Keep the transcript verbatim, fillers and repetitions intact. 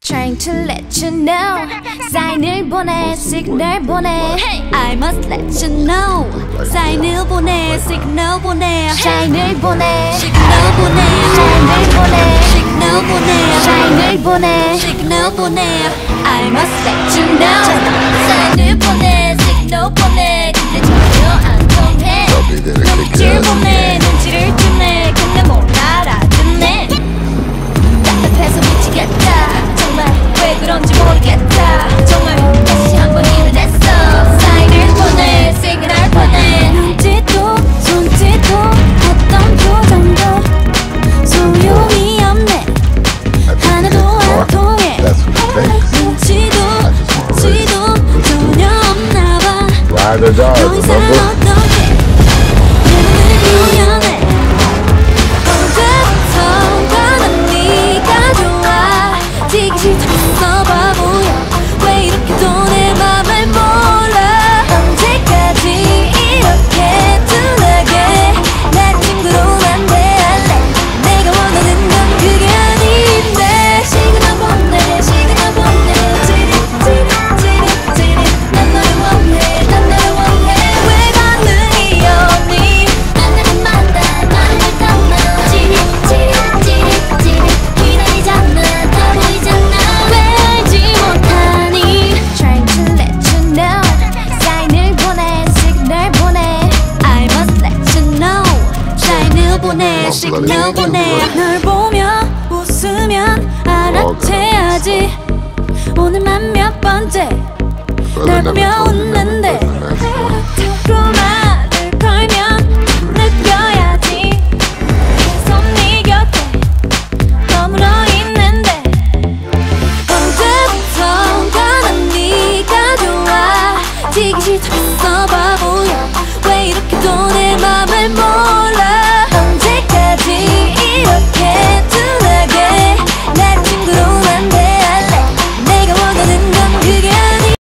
Trying to let you know 사인을 보내 시그널 보내 I must let you know 사인을 보내 시그널 보내 사인을 보내 시그널 보내 사인을 보내 시그널 보내 사인을 보내 시그널 보내 I must let you know 사인을 보내 시그널 보내 근데 전혀 안 통해 눈빛을 보내 눈치를 주네 근데 뭘 알아듣네 답답해서 미치겠다 왜 그런지 모르겠다 정말 다시 한번 이래됐어 사인을 보내 시그널 보내 눈짓도 손짓도 어떤 표정도 소용이 없네 하나도 안 통해 눈치도 눈치도 전혀 없나봐 더 이상 어떡해 내 눈을 보여내 언제부턴가 난 네가 좋아 지기 싫다 바보야 왜 이렇게 또 내 맘을 몰라 언제까지 이렇게 둔하게 날 친구로만 대할래 내가 원하는 건 그게 아닌데 시그널 보내 시그널 보내 찌릿 찌릿 찌릿 찌릿 난 너를 원해 난 너를 원해 왜 반응이 없니 난 나를 만나 나를 담아 찌릿 찌릿 찌릿 찌릿 기다리잖아 다 보이잖아 왜 알지 못하니 Trying to let you know 사인을 보내 시그널 보내 I must let you know 사인을 보내 시그널 보내 널 보며 웃으면 알아채야지 오늘만 몇 번째 날 보며 웃는데